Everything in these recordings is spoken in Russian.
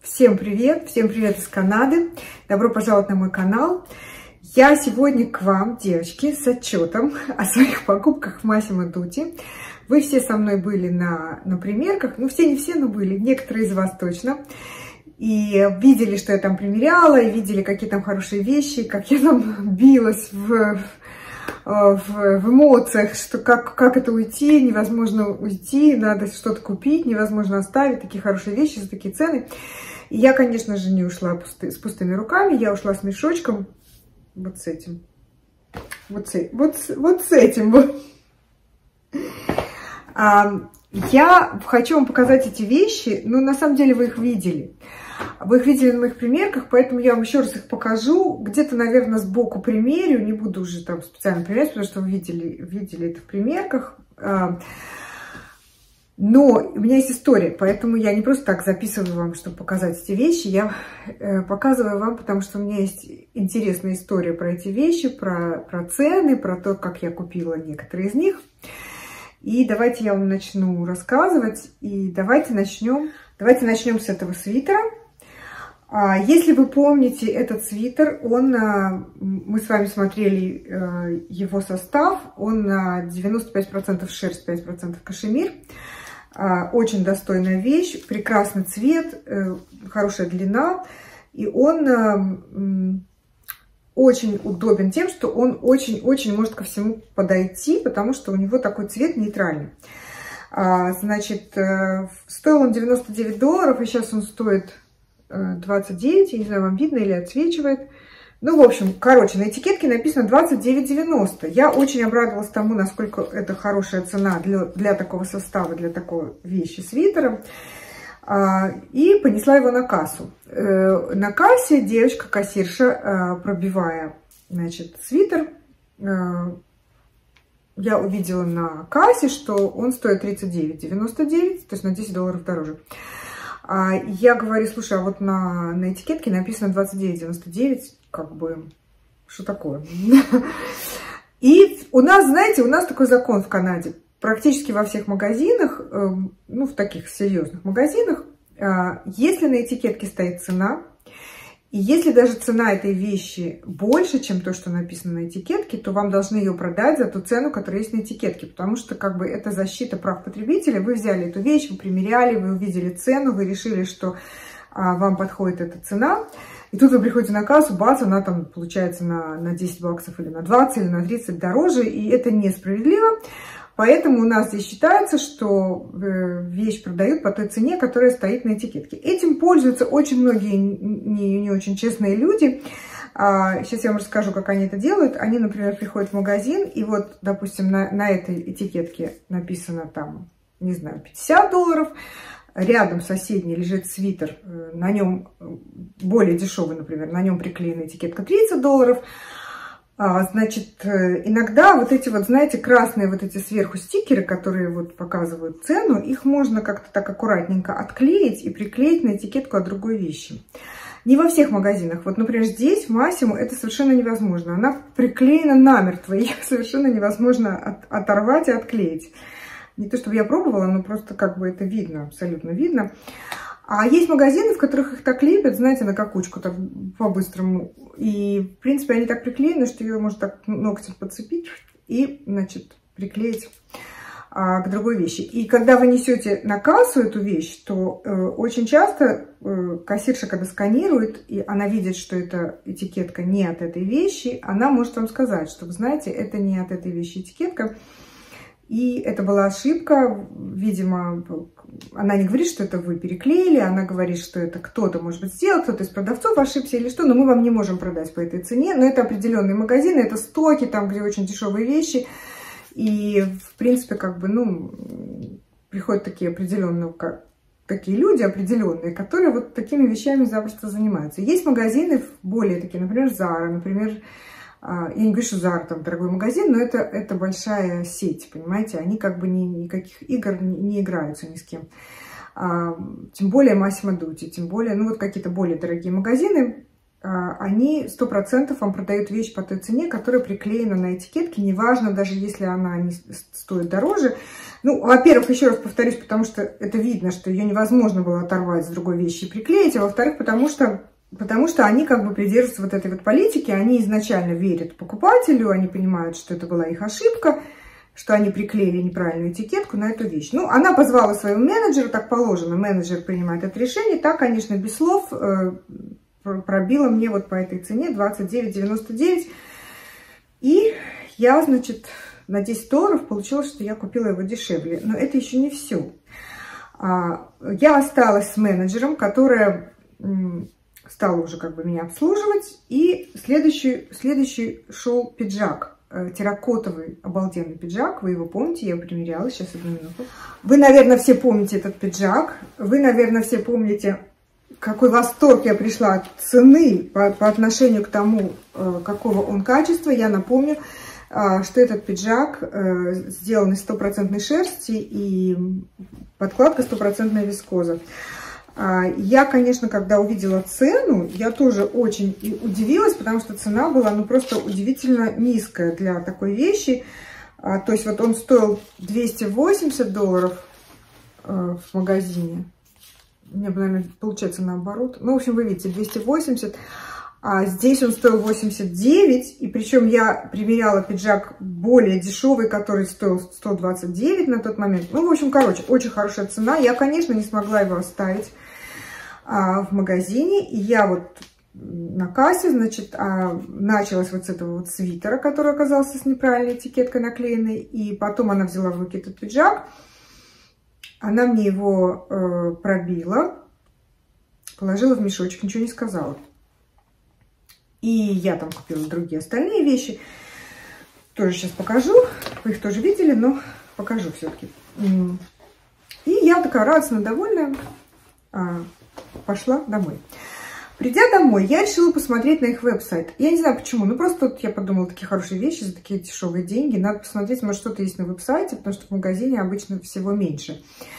Всем привет из Канады. Добро пожаловать на мой канал. Я сегодня к вам, девочки, с отчетом о своих покупках в Massimo Dutti. Вы все со мной были на примерках. Ну, все не все, но были. Некоторые из вас точно. И видели, что я там примеряла, и видели, какие там хорошие вещи, как я там билась в эмоциях, что как это уйти, невозможно уйти, надо что-то купить, невозможно оставить, такие хорошие вещи за такие цены. И я, конечно же, не ушла с пустыми руками, я ушла с мешочком вот с этим. Вот с этим вот. Я хочу вам показать эти вещи, но на самом деле вы их видели. Вы их видели на моих примерках, поэтому я вам еще раз их покажу. Где-то, наверное, сбоку примерю. Не буду уже там специально примерять, потому что вы видели это в примерках. Но у меня есть история, поэтому я не просто так записываю вам, чтобы показать эти вещи. Я показываю вам, потому что у меня есть интересная история про эти вещи, про цены, про то, как я купила некоторые из них. И давайте я вам начну рассказывать. И давайте начнем с этого свитера. Если вы помните этот свитер, мы с вами смотрели его состав. Он 95% шерсть, 5% кашемир. Очень достойная вещь, прекрасный цвет, хорошая длина. И он очень удобен тем, что он очень может ко всему подойти, потому что у него такой цвет нейтральный. Значит, стоил он $99, и сейчас он стоит 29, я не знаю, вам видно или отсвечивает. Ну, в общем, короче, на этикетке написано 29,90. Я очень обрадовалась тому, насколько это хорошая цена для такого состава, для такой вещи свитера. И понесла его на кассу. На кассе девочка-кассирша, пробивая, значит, свитер, я увидела на кассе, что он стоит $39,99, то есть на $10 дороже. Я говорю, слушай, а вот на этикетке написано 29,99, как бы, что такое? И у нас, знаете, у нас такой закон в Канаде. Практически во всех магазинах, ну, в таких серьезных магазинах, если на этикетке стоит цена, и если даже цена этой вещи больше, чем то, что написано на этикетке, то вам должны ее продать за ту цену, которая есть на этикетке. Потому что, как бы, это защита прав потребителя. Вы взяли эту вещь, вы примеряли, вы увидели цену, вы решили, что вам подходит эта цена. И тут вы приходите на кассу, бац, она там получается на $10 или на 20 или на 30 дороже. И это несправедливо. Поэтому у нас здесь считается, что вещь продают по той цене, которая стоит на этикетке. Этим пользуются очень многие не очень честные люди. Сейчас я вам расскажу, как они это делают. Они, например, приходят в магазин, и вот, допустим, на этой этикетке написано там, не знаю, $50. Рядом соседний лежит свитер, на нем более дешевый, например, на нем приклеена этикетка $30. Значит, иногда вот эти вот, знаете, красные вот эти сверху стикеры, которые вот показывают цену, их можно как-то так аккуратненько отклеить и приклеить на этикетку от другой вещи. Не во всех магазинах. Вот, например, здесь, в Massimo, это совершенно невозможно. Она приклеена намертво, ее совершенно невозможно оторвать и отклеить. Не то чтобы я пробовала, но просто как бы это видно, абсолютно видно. А есть магазины, в которых их так лепят, знаете, на какучку, так по-быстрому. И, в принципе, они так приклеены, что ее можно так ногтем подцепить и, значит, приклеить к другой вещи. И когда вы несете на кассу эту вещь, то очень часто кассирша, когда сканирует, и она видит, что эта этикетка не от этой вещи, она может вам сказать, что, вы знаете, это не от этой вещи этикетка. И это была ошибка, видимо, она не говорит, что это вы переклеили, она говорит, что это кто-то, может быть, сделал, кто-то из продавцов ошибся или что, но мы вам не можем продать по этой цене. Но это определенные магазины, это стоки, там, где очень дешевые вещи. И, в принципе, как бы, ну, приходят такие люди определенные, которые вот такими вещами запросто занимаются. Есть магазины более такие, например, Zara, например, я не говорю, что Zara там дорогой магазин, но это большая сеть, понимаете? Они как бы никаких игр не играются ни с кем. Тем более Massimo Dutti, тем более, ну вот какие-то более дорогие магазины, они 100% вам продают вещь по той цене, которая приклеена на этикетке. Неважно, даже если она не стоит дороже, Ну, во-первых, еще раз повторюсь, потому что это видно, что ее невозможно было оторвать с другой вещи и приклеить, а во-вторых, потому что они как бы придерживаются вот этой вот политики, они изначально верят покупателю, они понимают, что это была их ошибка, что они приклеили неправильную этикетку на эту вещь. Ну, она позвала своего менеджера, так положено, менеджер принимает это решение, так, конечно, без слов пробила мне вот по этой цене 29,99, и я, значит, на $10 получилось, что я купила его дешевле. Но это еще не все. Я осталась с менеджером, которая стала уже как бы меня обслуживать. И следующий шел пиджак. Терракотовый обалденный пиджак. Вы его помните, я его примеряла. Сейчас, одну минуту. Вы, наверное, все помните этот пиджак. Вы, наверное, все помните, какой восторг я пришла от цены по отношению к тому, какого он качества. Я напомню, что этот пиджак сделан из 100% шерсти и подкладка 100% вискоза. Я, конечно, когда увидела цену, я тоже очень удивилась, потому что цена была ну просто удивительно низкая для такой вещи. То есть вот он стоил $280 в магазине. У меня, наверное, получается наоборот. Ну, в общем, вы видите, 280. А здесь он стоил 89, и причем я примеряла пиджак более дешевый, который стоил 129 на тот момент. Ну, в общем, короче, очень хорошая цена. Я, конечно, не смогла его оставить в магазине. И я вот на кассе, значит, началась вот с этого вот свитера, который оказался с неправильной этикеткой наклеенной. И потом она взяла в руки этот пиджак. Она мне его пробила, положила в мешочек, ничего не сказала. И я там купила другие остальные вещи. Тоже сейчас покажу. Вы их тоже видели, но покажу все-таки. И я такая радостно довольная пошла домой. Придя домой, я решила посмотреть на их веб-сайт. Я не знаю почему, ну просто тут я подумала, такие хорошие вещи за такие дешевые деньги. Надо посмотреть, может что-то есть на веб-сайте, потому что в магазине обычно всего меньше.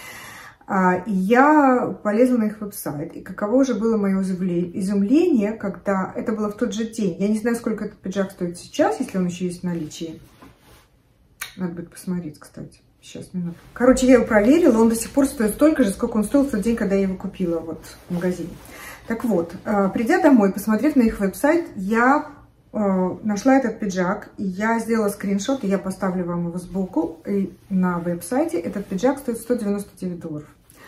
И я полезла на их веб-сайт. И каково же было мое изумление, когда это было в тот же день. Я не знаю, сколько этот пиджак стоит сейчас, если он еще есть в наличии. Надо будет посмотреть, кстати. Сейчас, минуту. Короче, я его проверила. Он до сих пор стоит столько же, сколько он стоил в тот день, когда я его купила вот в магазине. Так вот, придя домой, посмотрев на их веб-сайт, я нашла этот пиджак. И я сделала скриншот, и я поставлю вам его сбоку. И на веб-сайте этот пиджак стоит $199.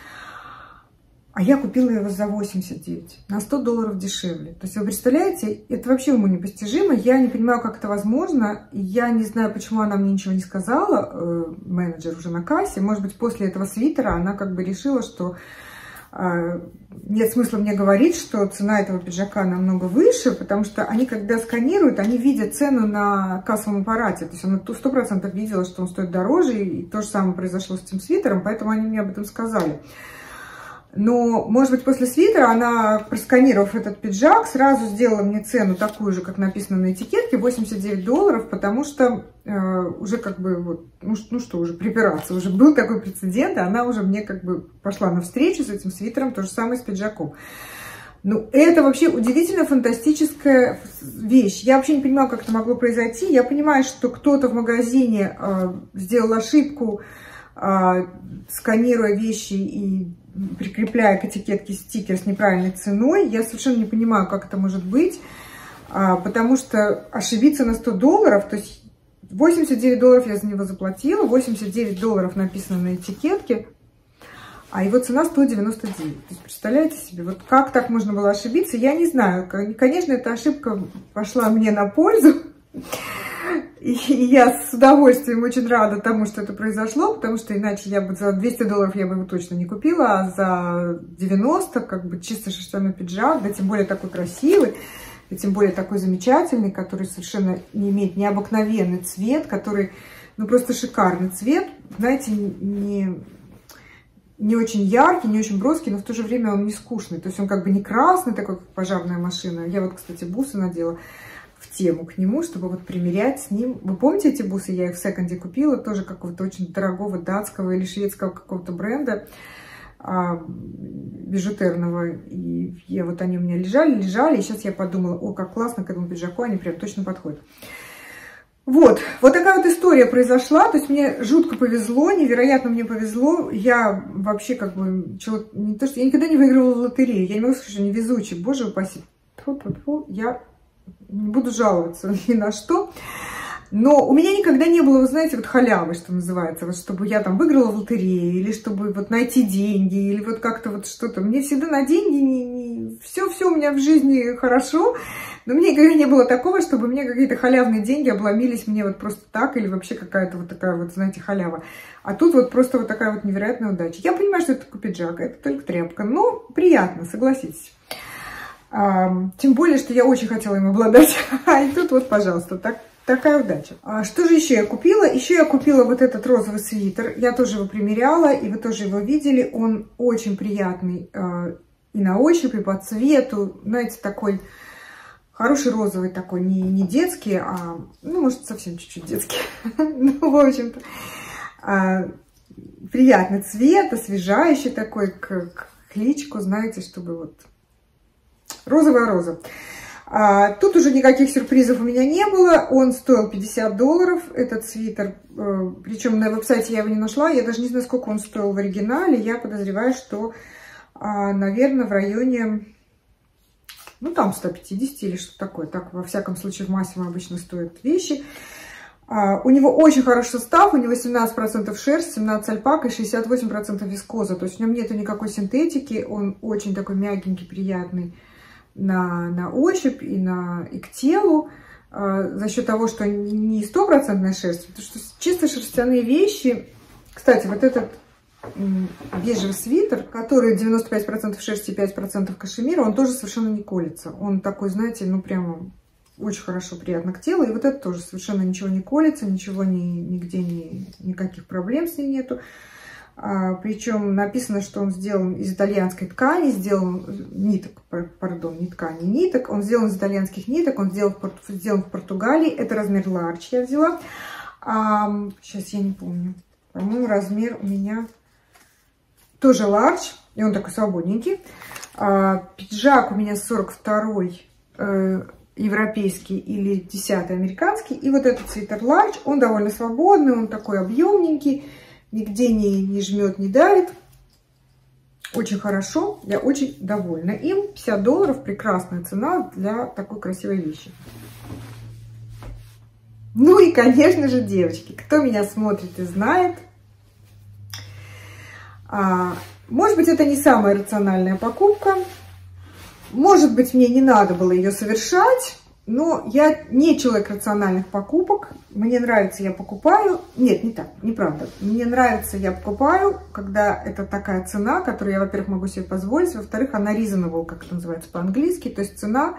А я купила его за 89, на $100 дешевле. То есть вы представляете, это вообще уму непостижимо. Я не понимаю, как это возможно. Я не знаю, почему она мне ничего не сказала, менеджер уже на кассе. Может быть, после этого свитера она как бы решила, что нет смысла мне говорить, что цена этого пиджака намного выше, потому что они, когда сканируют, они видят цену на кассовом аппарате. То есть она 100% видела, что он стоит дороже, и то же самое произошло с этим свитером, поэтому они мне об этом сказали. Но, может быть, после свитера она, просканировав этот пиджак, сразу сделала мне цену такую же, как написано на этикетке, $89, потому что уже как бы, вот, ну что, уже припираться, уже был такой прецедент, и она уже мне как бы пошла навстречу с этим свитером, то же самое с пиджаком. Ну, это вообще удивительно фантастическая вещь. Я вообще не понимаю, как это могло произойти. Я понимаю, что кто-то в магазине сделал ошибку, сканируя вещи и прикрепляя к этикетке стикер с неправильной ценой. Я совершенно не понимаю, как это может быть, потому что ошибиться на $100, то есть $89 я за него заплатила, $89 написано на этикетке, а его цена 199. То есть, представляете себе, вот как так можно было ошибиться, я не знаю. Конечно, эта ошибка пошла мне на пользу. И я с удовольствием очень рада тому, что это произошло, потому что иначе я бы за $200 я бы его точно не купила, а за 90 как бы чисто шерстяной пиджак, да тем более такой красивый, и тем более такой замечательный, который совершенно не имеет необыкновенный цвет, который, ну просто шикарный цвет, знаете, не очень яркий, не очень броский, но в то же время он не скучный, то есть он как бы не красный, такой как пожарная машина. Я вот, кстати, бусы надела в тему к нему, чтобы вот примерять с ним. Вы помните эти бусы? Я их в секонде купила, тоже какого-то очень дорогого датского или шведского какого-то бренда бижутерного. И вот они у меня лежали, и сейчас я подумала, о, как классно к этому пиджаку, они прям точно подходят. Вот такая вот история произошла, то есть мне жутко повезло, невероятно мне повезло, я вообще как бы, не то, что я никогда не выигрывала в лотерею, я не могу сказать, что невезучий, боже упаси, я не буду жаловаться ни на что, но у меня никогда не было, вы знаете, вот халявы, что называется, вот чтобы я там выиграла в лотерею, или чтобы вот найти деньги, или вот как-то вот что-то, мне всегда на деньги, все у меня в жизни хорошо. Но мне никогда не было такого, чтобы мне какие-то халявные деньги обломились мне вот просто так, или вообще какая-то вот такая вот, знаете, халява. А тут вот просто вот такая вот невероятная удача. Я понимаю, что это только пиджак, это только тряпка, но приятно, согласитесь. Тем более, что я очень хотела им обладать. И тут вот, пожалуйста, такая удача. Что же еще я купила? Еще я купила вот этот розовый свитер. Я тоже его примеряла, и вы тоже его видели. Он очень приятный и на ощупь, и по цвету. Знаете, такой... Хороший розовый такой, не детский, а, ну, может, совсем чуть-чуть детский. Ну, в общем-то, приятный цвет, освежающий такой, к личику, знаете, чтобы вот розовая роза. Тут уже никаких сюрпризов у меня не было. Он стоил $50, этот свитер. Причем на веб-сайте я его не нашла. Я даже не знаю, сколько он стоил в оригинале. Я подозреваю, что, наверное, в районе... Ну, там 150 или что такое. Так, во всяком случае, в Массимо обычно стоят вещи. У него очень хороший состав. У него 17% шерсть, 17% альпака и 68% вискоза. То есть в нем нету никакой синтетики. Он очень такой мягенький, приятный на ощупь и к телу. За счет того, что не 100% шерсть. Потому что чисто шерстяные вещи... Кстати, вот этот... бежевый свитер, который 95% шерсти и 5% кашемира, он тоже совершенно не колется. Он такой, знаете, ну прямо очень хорошо, приятно к телу. И вот это тоже совершенно ничего не колется, ничего нигде никаких проблем с ней нету. Причем написано, что он сделан из итальянской ткани, ниток, не ткани, ниток. Он сделан из итальянских ниток, он сделан в Португалии. Это размер large я взяла. Сейчас я не помню. По-моему, размер у меня... Тоже large, и он такой свободненький. Пиджак у меня 42-й европейский или 10-й американский. И вот этот свитер large, он довольно свободный, он такой объемненький, нигде не жмет, не давит. Очень хорошо, я очень довольна им. $50, прекрасная цена для такой красивой вещи. Ну и, конечно же, девочки, кто меня смотрит и знает, может быть, это не самая рациональная покупка. Может быть, мне не надо было ее совершать. Но я не человек рациональных покупок. Мне нравится, я покупаю. Нет, не так, неправда. Мне нравится, я покупаю, когда это такая цена, которую я, во-первых, могу себе позволить. Во-вторых, она reasonable, как это называется по-английски. То есть цена...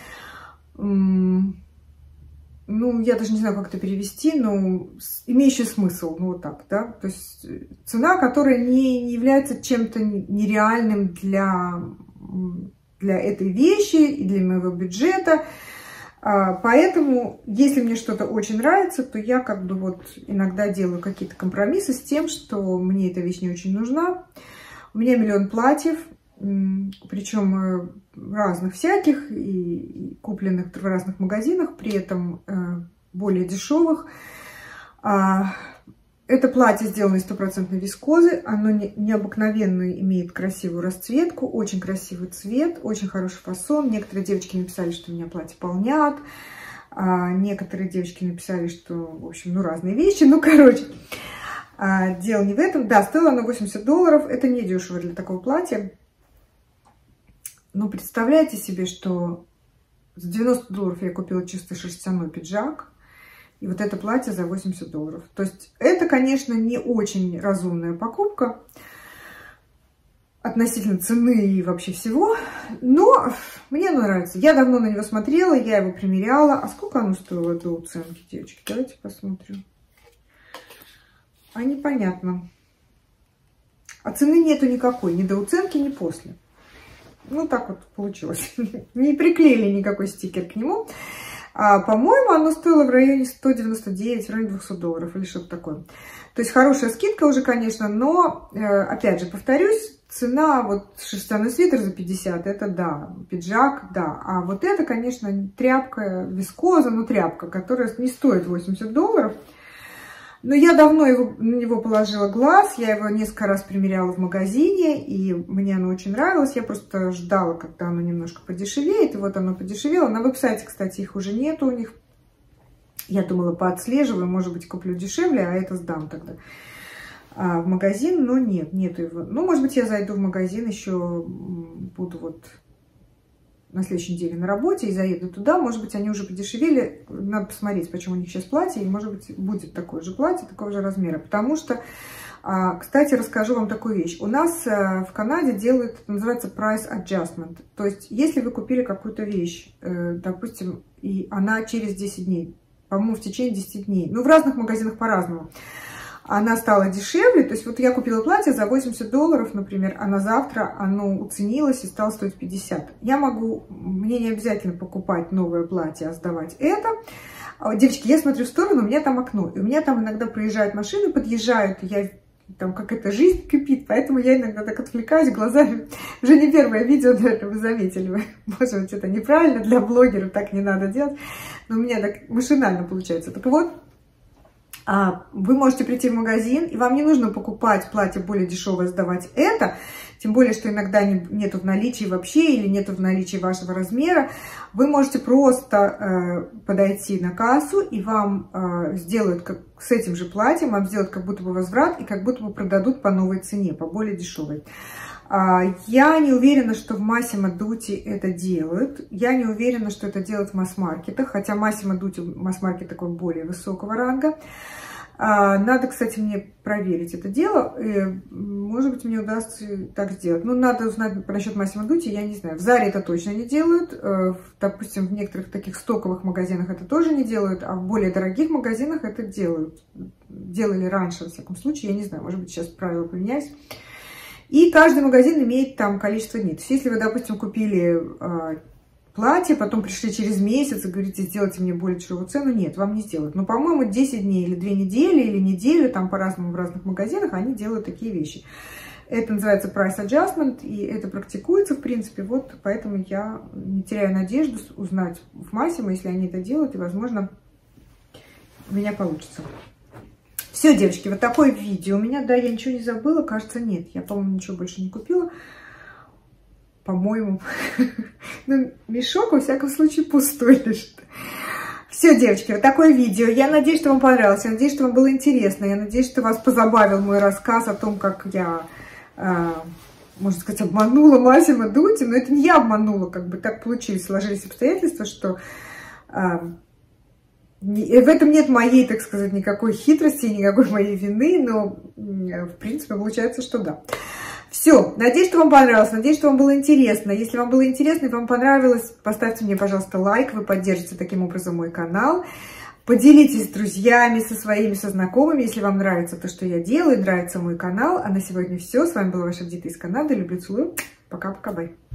Ну, я даже не знаю, как это перевести, но имеющий смысл, ну, вот так, да. То есть цена, которая не является чем-то нереальным для этой вещи и для моего бюджета. Поэтому, если мне что-то очень нравится, то я как бы вот иногда делаю какие-то компромиссы с тем, что мне эта вещь не очень нужна. У меня миллион платьев, причем разных всяких, и купленных в разных магазинах, при этом более дешевых. Это платье сделано из 100% вискозы, оно необыкновенно имеет красивую расцветку, очень красивый цвет, очень хороший фасон. Некоторые девочки написали, что меня платье полнят, некоторые девочки написали, что, в общем, ну, разные вещи, ну, короче. Дело не в этом. Да, стоило оно $80, это не дешево для такого платья. Но представляете себе, что за $90 я купила чисто шерстяной пиджак, и вот это платье за $80. То есть это, конечно, не очень разумная покупка относительно цены и вообще всего, но мне оно нравится. Я давно на него смотрела, я его примеряла. А сколько оно стоило до уценки, девочки? Давайте посмотрим. А непонятно. А цены нету никакой, ни до уценки, ни после. Ну, так вот получилось. Не приклеили никакой стикер к нему. По-моему, оно стоило в районе 199, в районе $200 или что-то такое. То есть хорошая скидка уже, конечно, но, опять же, повторюсь, цена, вот шерстяной свитер за 50, это да, пиджак, да. А вот это, конечно, тряпка, вискоза, ну тряпка, которая не стоит $80. Но я давно на него положила глаз, я его несколько раз примеряла в магазине, и мне оно очень нравилось. Я просто ждала, когда оно немножко подешевеет, и вот оно подешевело. На веб-сайте, кстати, их уже нету у них. Я думала, поотслеживаю, может быть, куплю дешевле, а это сдам тогда в магазин, но нету его. Ну, может быть, я зайду в магазин, еще буду вот на следующей неделе на работе и заеду туда. Может быть, они уже подешевели. Надо посмотреть, почему у них сейчас платье. И, может быть, будет такое же платье, такого же размера. Потому что, кстати, расскажу вам такую вещь. У нас в Канаде делают, это называется price adjustment. То есть, если вы купили какую-то вещь, допустим, и она через 10 дней, по-моему, в течение 10 дней, ну, в разных магазинах по-разному, она стала дешевле, то есть вот я купила платье за $80, например, а на завтра оно уценилось и стало стоить 50. Мне не обязательно покупать новое платье, а сдавать это. Девочки, я смотрю в сторону, у меня там окно, и у меня там иногда проезжают машины, подъезжают, и там какая-то жизнь кипит, поэтому я иногда так отвлекаюсь глазами. Уже не первое видео, наверное, вы заметили. Может быть, это неправильно для блогеров, так не надо делать, но у меня так машинально получается. Так вот, вы можете прийти в магазин, и вам не нужно покупать платье более дешевое, сдавать это, тем более, что иногда нету в наличии вообще или нету в наличии вашего размера. Вы можете просто подойти на кассу, и вам сделают с этим же платьем, вам сделают как будто бы возврат, и как будто бы продадут по новой цене, по более дешевой. Я не уверена, что в Massimo Dutti это делают. Я не уверена, что это делают в масс-маркетах, хотя Massimo Dutti масс-маркет такой более высокого ранга. Надо, кстати, мне проверить это дело. И, может быть, мне удастся так сделать. Ну, надо узнать насчет Massimo Dutti, я не знаю. В Заре это точно не делают. Допустим, в некоторых таких стоковых магазинах это тоже не делают, а в более дорогих магазинах это делают. Делали раньше, во всяком случае. Я не знаю, может быть, сейчас правила поменялись. И каждый магазин имеет там количество дней. То есть, если вы, допустим, купили платье, потом пришли через месяц и говорите, сделайте мне более дешевую цену, нет, вам не сделают. Но, по-моему, 10 дней или 2 недели, или неделю, там по-разному в разных магазинах они делают такие вещи. Это называется price adjustment, и это практикуется, в принципе, вот поэтому я не теряю надежду узнать в Massimo, если они это делают, и, возможно, у меня получится. Все, девочки, вот такое видео у меня. Да, я ничего не забыла, кажется, нет. Я, по-моему, ничего больше не купила. По-моему. Ну, мешок, во всяком случае, пустой лежит. Все, девочки, вот такое видео. Я надеюсь, что вам понравилось. Я надеюсь, что вам было интересно. Я надеюсь, что вас позабавил мой рассказ о том, как я, можно сказать, обманула Massimo Dutti. Но это не я обманула, как бы так получились, сложились обстоятельства, что... В этом нет моей, так сказать, никакой хитрости, никакой моей вины, но, в принципе, получается, что да. Все, надеюсь, что вам понравилось, надеюсь, что вам было интересно. Если вам было интересно и вам понравилось, поставьте мне, пожалуйста, лайк, вы поддержите таким образом мой канал. Поделитесь с друзьями, со своими, со знакомыми, если вам нравится то, что я делаю, нравится мой канал. А на сегодня все. С вами была ваша Дита из Канады. Люблю, целую. Пока-пока, бай.